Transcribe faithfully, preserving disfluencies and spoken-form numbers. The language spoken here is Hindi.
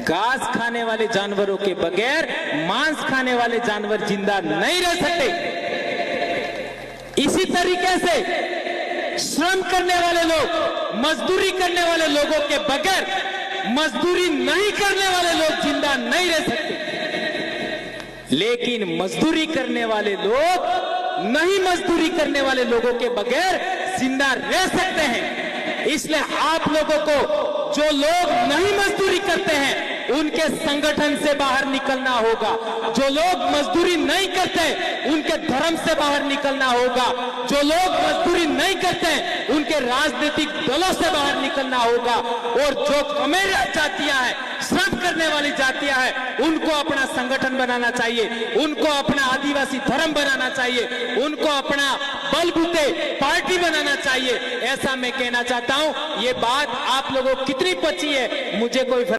घास खाने वाले जानवरों के बगैर मांस खाने वाले जानवर जिंदा नहीं रह सकते। इसी तरीके से श्रम करने वाले लोग, मजदूरी करने वाले लोगों के बगैर मजदूरी नहीं करने वाले लोग जिंदा नहीं रह सकते। लेकिन मजदूरी करने वाले लोग नहीं मजदूरी करने वाले लोगों के बगैर जिंदा रह सकते हैं। इसलिए आप लोगों को, जो लोग नहीं मजदूरी करते हैं, उनके संगठन से बाहर निकलना होगा। जो लोग मजदूरी नहीं करते, उनके धर्म से बाहर निकलना होगा। जो लोग मजदूरी नहीं करते, उनके राजनीतिक दलों से बाहर निकलना होगा। और जो कमेरा जातियां हैं, श्रम करने वाली जातियां हैं, उनको अपना संगठन बनाना चाहिए, उनको अपना आदिवासी धर्म बनाना चाहिए, उनको अपना बलबूते पार्टी बनाना चाहिए। ऐसा मैं कहना चाहता हूं। ये बात आप लोगों को कितनी पची है मुझे कोई